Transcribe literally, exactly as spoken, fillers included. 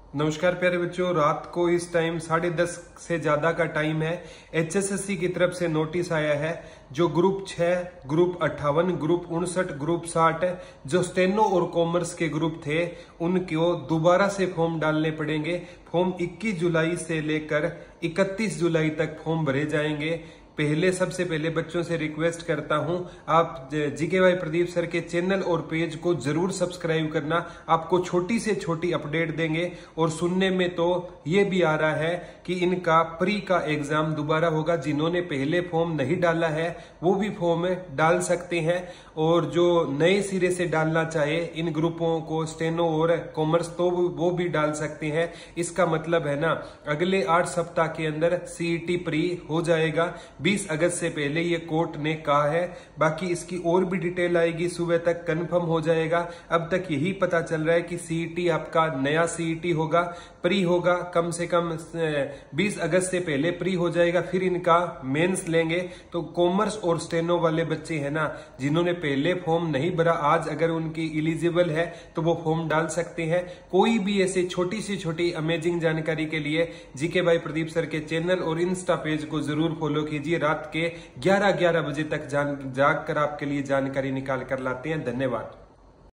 नमस्कार प्यारे बच्चों, रात को इस टाइम साढ़े दस से ज्यादा का टाइम है। एचएसएससी की तरफ से नोटिस आया है जो ग्रुप छह, ग्रुप अट्ठावन, ग्रुप उनसठ, ग्रुप साठ जो स्टेनो और कॉमर्स के ग्रुप थे उनको दोबारा से फॉर्म डालने पड़ेंगे। फॉर्म इक्कीस जुलाई से लेकर इकतीस जुलाई तक फॉर्म भरे जाएंगे। पहले सबसे पहले बच्चों से रिक्वेस्ट करता हूं, आप जीके भाई प्रदीप सर के चैनल और पेज को जरूर सब्सक्राइब करना। आपको छोटी से छोटी अपडेट देंगे। और सुनने में तो ये भी आ रहा है कि इनका प्री का एग्जाम दोबारा होगा। जिन्होंने पहले फॉर्म नहीं डाला है वो भी फॉर्म डाल सकते हैं, और जो नए सिरे से डालना चाहे इन ग्रुपों को स्टेनो और कॉमर्स तो वो भी डाल सकते हैं। इसका मतलब है ना, अगले आठ सप्ताह के अंदर सीईटी प्री हो जाएगा। बीस अगस्त से पहले ये कोर्ट ने कहा है। बाकी इसकी और भी डिटेल आएगी, सुबह तक कंफर्म हो जाएगा। अब तक यही पता चल रहा है कि सीईटी आपका नया सीईटी होगा, प्री होगा, कम से कम बीस अगस्त से पहले प्री हो जाएगा, फिर इनका मेंस लेंगे। तो कॉमर्स और स्टेनो वाले बच्चे हैं ना, जिन्होंने पहले फॉर्म नहीं भरा, आज अगर उनकी एलिजिबल है तो वो फॉर्म डाल सकते हैं। कोई भी ऐसे छोटी सी छोटी अमेजिंग जानकारी के लिए जीके भाई प्रदीप सर के चैनल और इंस्टा पेज को जरूर फॉलो कीजिए। रात के ग्यारह ग्यारह बजे तक जान जाग कर आपके लिए जानकारी निकाल कर लाते हैं। धन्यवाद।